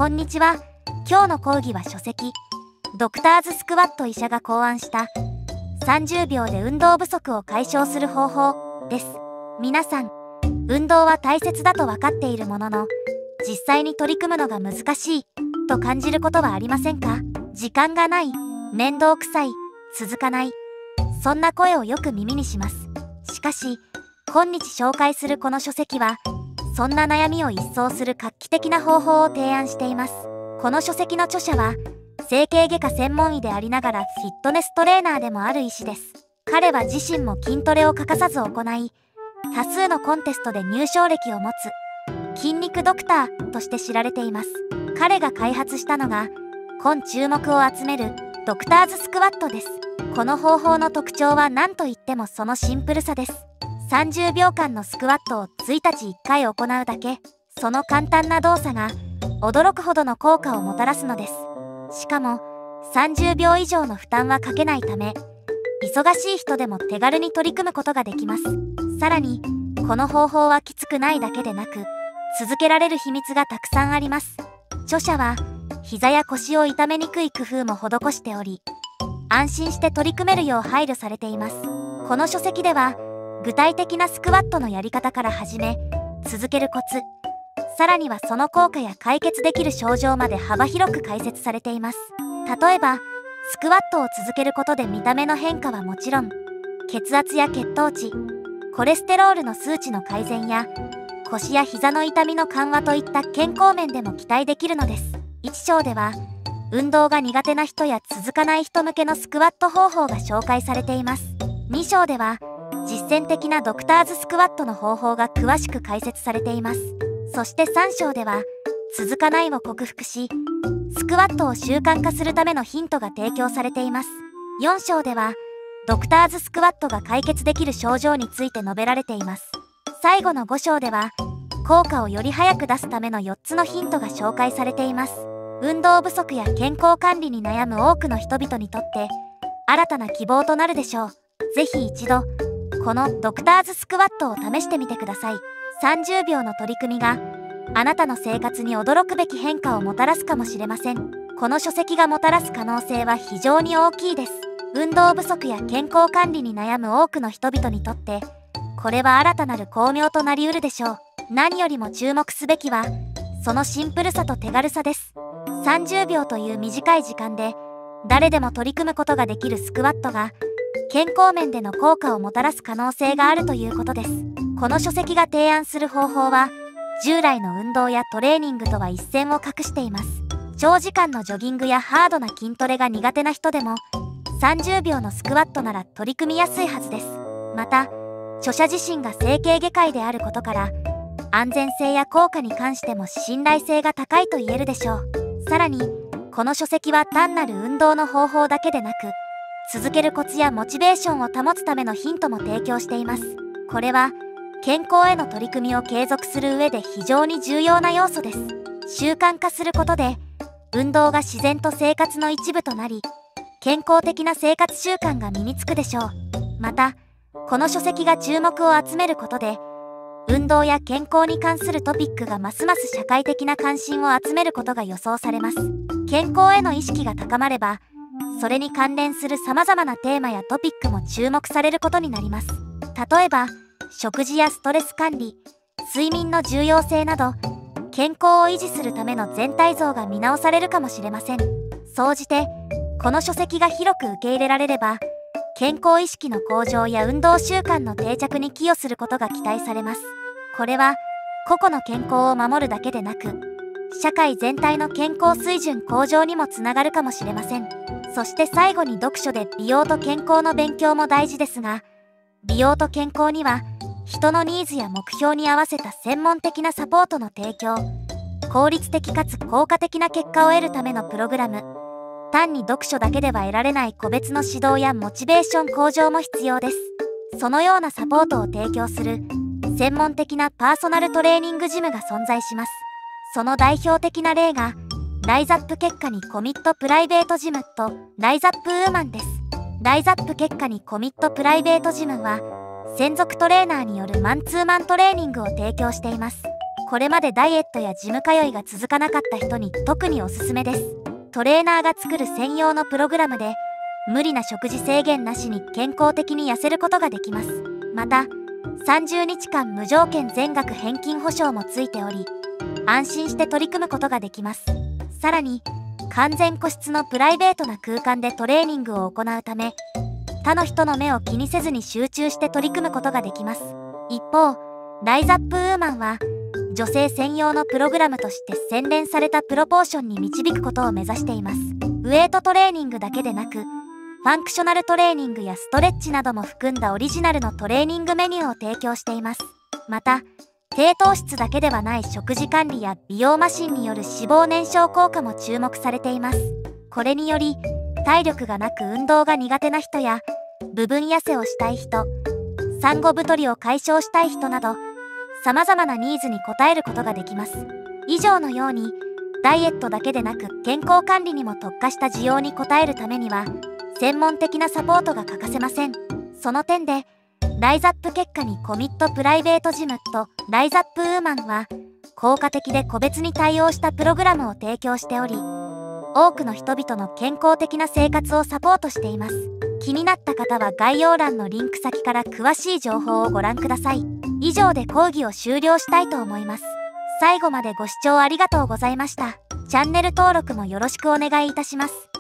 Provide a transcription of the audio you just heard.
こんにちは。今日の講義は書籍ドクターズスクワット医者が考案した30秒で運動不足を解消する方法です。皆さん、運動は大切だと分かっているものの、実際に取り組むのが難しいと感じることはありませんか？時間がない、面倒くさい、続かない、そんな声をよく耳にします。しかし、今日紹介するこの書籍は、そんな悩みを一掃する画期的な方法を提案しています。この書籍の著者は、整形外科専門医でありながらフィットネストレーナーでもある医師です。彼は自身も筋トレを欠かさず行い、多数のコンテストで入賞歴を持つ筋肉ドクターとして知られています。彼が開発したのが、今注目を集めるドクターズスクワットです。この方法の特徴は何といってもそのシンプルさです。30秒間のスクワットを1日1回行うだけ、その簡単な動作が驚くほどの効果をもたらすのです。しかも30秒以上の負担はかけないため、忙しい人でも手軽に取り組むことができます。さらにこの方法はきつくないだけでなく、続けられる秘密がたくさんあります。著者は膝や腰を痛めにくい工夫も施しており、安心して取り組めるよう配慮されています。この書籍では具体的なスクワットのやり方から始め、続けるコツ、さらにはその効果や解決できる症状まで幅広く解説されています。例えば、スクワットを続けることで見た目の変化はもちろん、血圧や血糖値、コレステロールの数値の改善や、腰や膝の痛みの緩和といった健康面でも期待できるのです。1章では、運動が苦手な人や続かない人向けのスクワット方法が紹介されています。2章では、実践的なドクターズスクワットの方法が詳しく解説されています。そして3章では、続かないを克服し、スクワットを習慣化するためのヒントが提供されています。4章では、ドクターズスクワットが解決できる症状について述べられています。最後の5章では、効果をより早く出すための4つのヒントが紹介されています。運動不足や健康管理に悩む多くの人々にとって、新たな希望となるでしょう。ぜひ一度、このドクターズスクワットを試してみてください。30秒の取り組みがあなたの生活に驚くべき変化をもたらすかもしれません。この書籍がもたらす可能性は非常に大きいです。運動不足や健康管理に悩む多くの人々にとって、これは新たなる光明となりうるでしょう。何よりも注目すべきは、そのシンプルさと手軽さです。30秒という短い時間で誰でも取り組むことができるスクワットが、健康面での効果をもたらす可能性があるということです。この書籍が提案する方法は、従来の運動やトレーニングとは一線を画しています。長時間のジョギングやハードな筋トレが苦手な人でも、30秒のスクワットなら取り組みやすいはずです。また、著者自身が整形外科医であることから、安全性や効果に関しても信頼性が高いと言えるでしょう。さらに、この書籍は単なる運動の方法だけでなく、続けるコツやモチベーションを保つためのヒントも提供しています。これは、健康への取り組みを継続する上で非常に重要な要素です。習慣化することで、運動が自然と生活の一部となり、健康的な生活習慣が身につくでしょう。また、この書籍が注目を集めることで、運動や健康に関するトピックがますます社会的な関心を集めることが予想されます。健康への意識が高まれば、それに関連する様々なテーマやトピックも注目されることになります。例えば、食事やストレス管理、睡眠の重要性など、健康を維持するための全体像が見直されるかもしれません。総じて、この書籍が広く受け入れられれば、健康意識の向上や運動習慣の定着に寄与することが期待されます。これは、個々の健康を守るだけでなく、社会全体の健康水準向上にもつながるかもしれません。そして最後に読書で美容と健康の勉強も大事ですが、美容と健康には人のニーズや目標に合わせた専門的なサポートの提供、効率的かつ効果的な結果を得るためのプログラム、単に読書だけでは得られない個別の指導やモチベーション向上も必要です。そのようなサポートを提供する専門的なパーソナルトレーニングジムが存在します。その代表的な例が、ライザップ結果にコミットプライベートジムとライザップウーマンです。ライザップ結果にコミットプライベートジムは、専属トレーナーによるマンツーマントレーニングを提供しています。 これまでダイエットやジム通いが続かなかった人に特におすすめです。トレーナーが作る専用のプログラムで、無理な食事制限なしに健康的に痩せることができます。また、30日間無条件全額返金保証もついており、安心して取り組むことができます。さらに、完全個室のプライベートな空間でトレーニングを行うため、他の人の目を気にせずに集中して取り組むことができます。一方、ライズアップウーマンは、女性専用のプログラムとして洗練されたプロポーションに導くことを目指しています。ウェイトトレーニングだけでなく、ファンクショナルトレーニングやストレッチなども含んだオリジナルのトレーニングメニューを提供しています。また、低糖質だけではない食事管理や美容マシンによる脂肪燃焼効果も注目されています。これにより、体力がなく運動が苦手な人や、部分痩せをしたい人、産後太りを解消したい人など、様々なニーズに応えることができます。以上のように、ダイエットだけでなく健康管理にも特化した需要に応えるためには、専門的なサポートが欠かせません。その点で、ライズアップ結果にコミットプライベートジムとライズアップウーマンは、効果的で個別に対応したプログラムを提供しており、多くの人々の健康的な生活をサポートしています。気になった方は概要欄のリンク先から詳しい情報をご覧ください。以上で講義を終了したいと思います。最後までご視聴ありがとうございました。チャンネル登録もよろしくお願いいたします。